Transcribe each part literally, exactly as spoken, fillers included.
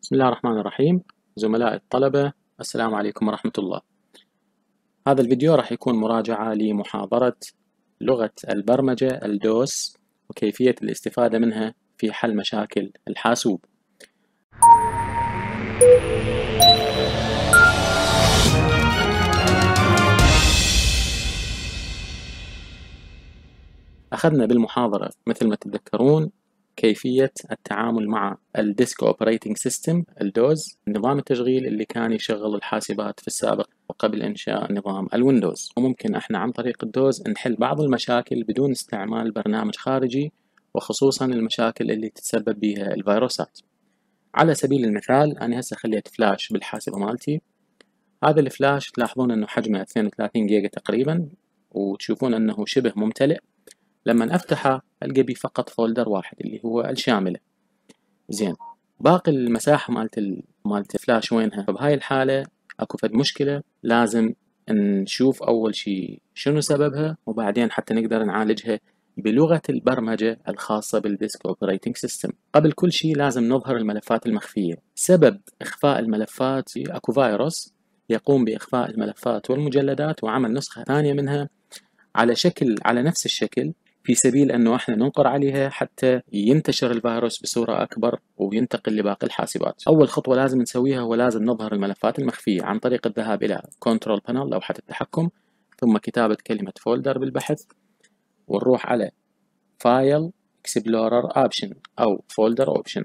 بسم الله الرحمن الرحيم. زملاء الطلبة، السلام عليكم ورحمة الله. هذا الفيديو راح يكون مراجعة لمحاضرة لغة البرمجة الدوس وكيفية الاستفادة منها في حل مشاكل الحاسوب. أخذنا بالمحاضرة مثل ما تتذكرون كيفية التعامل مع الديسك اوبريتنج سيستم الدوز، نظام التشغيل اللي كان يشغل الحاسبات في السابق وقبل إنشاء نظام الويندوز. وممكن احنا عن طريق الدوز نحل بعض المشاكل بدون استعمال برنامج خارجي، وخصوصا المشاكل اللي تتسبب بها الفيروسات. على سبيل المثال أنا هسه خليت فلاش بالحاسبة مالتي. هذا الفلاش تلاحظون أنه حجمه اثنين وثلاثين جيجا تقريبا، وتشوفون أنه شبه ممتلئ. لما أفتحه ألقى بيه فقط فولدر واحد اللي هو الشاملة. زين، باقي المساحة مالت ال... مالت الفلاش وينها؟ فبهاي الحالة أكو فد مشكلة لازم نشوف أول شي شنو سببها، وبعدين حتى نقدر نعالجها بلغة البرمجة الخاصة بالديسك اوبريتنج سيستم. قبل كل شي لازم نظهر الملفات المخفية. سبب إخفاء الملفات أكو فيروس يقوم بإخفاء الملفات والمجلدات وعمل نسخة ثانية منها على شكل على نفس الشكل، في سبيل أنه احنا ننقر عليها حتى ينتشر الفيروس بصورة أكبر وينتقل لباقي الحاسبات. أول خطوة لازم نسويها هو لازم نظهر الملفات المخفية عن طريق الذهاب إلى كنترول بانل لوحة التحكم، ثم كتابة كلمة فولدر بالبحث، ونروح على فايل اكسبلورر اوبشن أو فولدر اوبشن،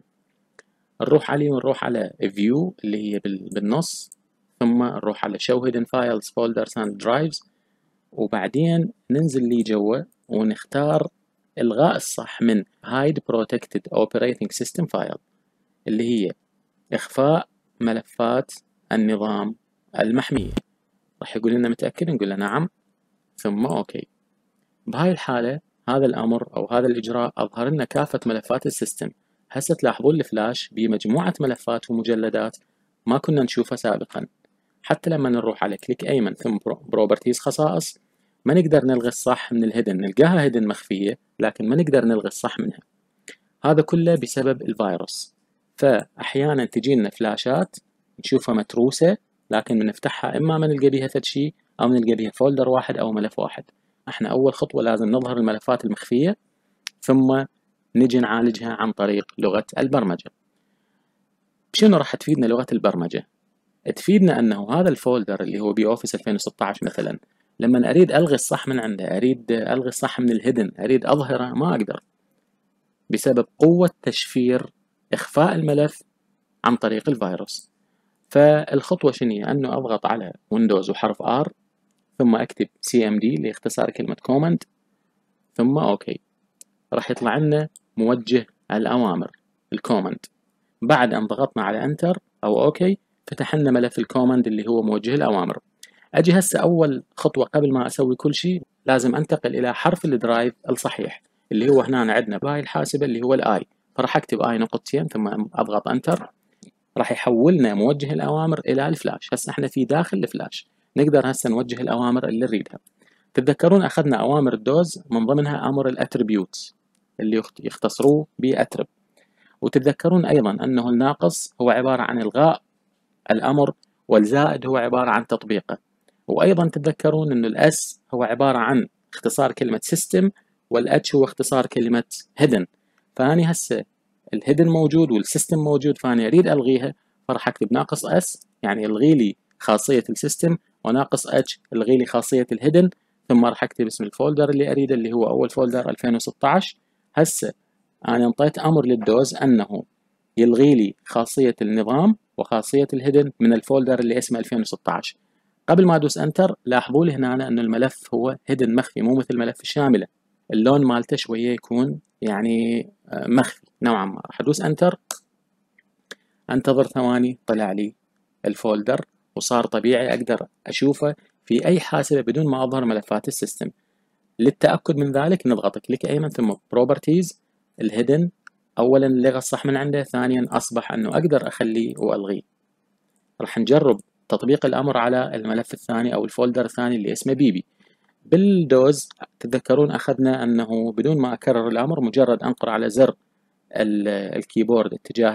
نروح عليه ونروح على فيو اللي هي بالنص، ثم نروح على show hidden files folders and drives، وبعدين ننزل لي جوا ونختار إلغاء الصح من Hide Protected Operating System File اللي هي إخفاء ملفات النظام المحمية. راح يقول لنا متأكد؟ نقول له نعم، ثم أوكي. بهاي الحالة هذا الأمر أو هذا الإجراء أظهر لنا كافة ملفات السيستم. هسه تلاحظون الفلاش بمجموعة ملفات ومجلدات ما كنا نشوفها سابقا. حتى لما نروح على كليك أيمن ثم بروبرتيز خصائص ما نقدر نلغي الصح من الهيدن، نلقاها هيدن مخفية لكن ما نقدر نلغي الصح منها. هذا كله بسبب الفيروس. فأحيانا تجينا فلاشات نشوفها متروسة لكن بنفتحها إما ما نلقى بيها فد شيء أو نلقى بيها فولدر واحد أو ملف واحد. احنا أول خطوة لازم نظهر الملفات المخفية، ثم نجي نعالجها عن طريق لغة البرمجة. بشنو راح تفيدنا لغة البرمجة؟ تفيدنا أنه هذا الفولدر اللي هو بي أوفيس ألفين وستة عشر مثلا، لما أريد ألغي الصح من عنده، أريد ألغي الصح من الهيدن، أريد أظهره، ما أقدر بسبب قوة تشفير إخفاء الملف عن طريق الفيروس. فالخطوة شنو هي؟ أنه أضغط على ويندوز وحرف R، ثم أكتب سي إم دي لاختصار كلمة كوماند، ثم أوكي. راح يطلع لنا موجه الأوامر الكوماند. بعد أن ضغطنا على أنتر أو أوكي فتح لنا ملف الكوماند اللي هو موجه الأوامر. أجي هسه أول خطوة قبل ما أسوي كل شيء لازم أنتقل إلى حرف الدرايف الصحيح اللي هو هنا عندنا بهاي الحاسبة اللي هو الآي. فراح أكتب آي نقطتين ثم أضغط أنتر، راح يحولنا موجه الأوامر إلى الفلاش. هسه احنا في داخل الفلاش نقدر هسه نوجه الأوامر اللي نريدها. تتذكرون أخذنا أوامر الدوز من ضمنها أمر الأتريبيوتس اللي يختصروه بأترب، وتتذكرون أيضا أنه الناقص هو عبارة عن إلغاء الأمر، والزائد هو عبارة عن تطبيقه. وأيضا تتذكرون أن الأس هو عبارة عن اختصار كلمة سيستم، والأتش هو اختصار كلمة هيدن. فأني هسه الهيدن موجود والسيستم موجود، فأنا أريد ألغيها، فراح أكتب ناقص أس يعني ألغي لي خاصية السيستم، وناقص أتش ألغي لي خاصية الهيدن، ثم راح أكتب اسم الفولدر اللي أريده اللي هو أول فولدر ألفين وستة عشر. هسه أنا انطيت أمر للدوز أنه يلغي لي خاصية النظام وخاصية الهيدن من الفولدر اللي اسمه ألفين وستة عشر. قبل ما أدوس أنتر لاحظوا لي هنا أن الملف هو هيدن مخفي، مو مثل ملف الشاملة اللون مالته شوية يكون يعني مخفي نوعا ما. راح أدوس أنتر، أنتظر ثواني، طلع لي الفولدر وصار طبيعي أقدر أشوفه في أي حاسبة بدون ما أظهر ملفات السيستم. للتأكد من ذلك نضغط كليك أيمن ثم بروبرتيز الهيدن. أولا لغى الصح من عنده، ثانيا أصبح أنه أقدر أخليه وألغيه. راح نجرب تطبيق الأمر على الملف الثاني أو الفولدر الثاني اللي اسمه بيبي. بالدوز تذكرون أخذنا أنه بدون ما أكرر الأمر، مجرد أنقر على زر الكيبورد اتجاه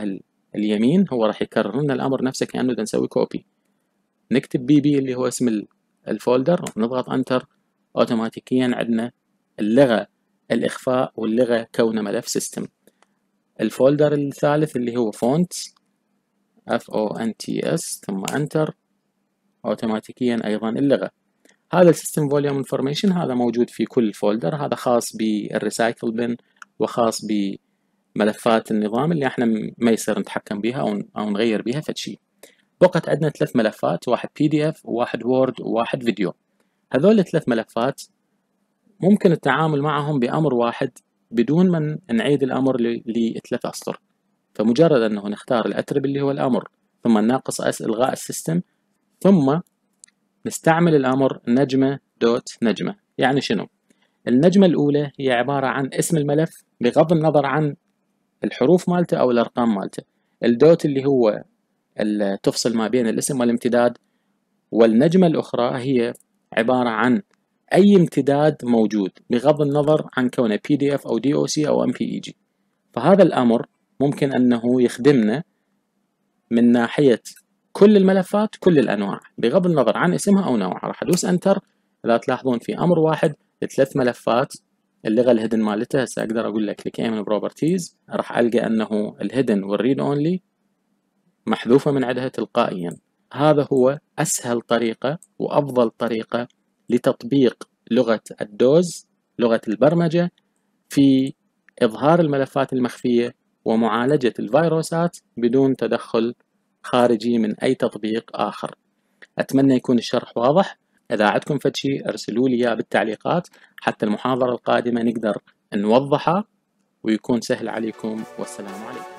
اليمين هو راح يكرر لنا الأمر نفسه كأنه بدنا نسوي كوبي. نكتب بي بي اللي هو اسم الفولدر، نضغط انتر، اوتوماتيكيا عندنا اللغة الإخفاء واللغة كونه ملف سيستم. الفولدر الثالث اللي هو فونتس اف او ان تي اس، ثم انتر، اوتوماتيكيا ايضا اللغة. هذا السيستم فوليوم انفورميشن هذا موجود في كل فولدر، هذا خاص بالريسايكل بن وخاص بملفات النظام اللي احنا ما يصير نتحكم بها او او نغير بها فد شيء. بقت عندنا ثلاث ملفات، واحد بي دي اف وواحد وورد وواحد فيديو. هذول الثلاث ملفات ممكن التعامل معهم بأمر واحد بدون ما نعيد الأمر لثلاث أسطر. فمجرد أنه نختار الأترب اللي هو الأمر، ثم الناقص أس إلغاء السيستم، ثم نستعمل الأمر نجمة دوت نجمة. يعني شنو؟ النجمة الأولى هي عبارة عن اسم الملف بغض النظر عن الحروف مالته أو الأرقام مالته. الدوت اللي هو تفصل ما بين الاسم والامتداد، والنجمة الأخرى هي عبارة عن أي امتداد موجود بغض النظر عن كونه بي دي اف أو دي او سي أو ام بي اي جي. فهذا الأمر ممكن أنه يخدمنا من ناحية كل الملفات كل الأنواع بغض النظر عن اسمها أو نوعها. راح أدوس انتر، إذا تلاحظون في أمر واحد لثلاث ملفات. اللغة الهيدن مالتها هسه أقدر أقول لك كليك من بروبرتيز، راح ألقى أنه الهيدن والريد أونلي محذوفة من عندها تلقائيا. هذا هو أسهل طريقة وأفضل طريقة لتطبيق لغة الدوز، لغة البرمجة، في إظهار الملفات المخفية ومعالجة الفيروسات بدون تدخل خارجي من أي تطبيق آخر. أتمنى يكون الشرح واضح. إذا عندكم فد شيء أرسلوا لي إياه بالتعليقات حتى المحاضرة القادمة نقدر نوضحها ويكون سهل عليكم. والسلام عليكم.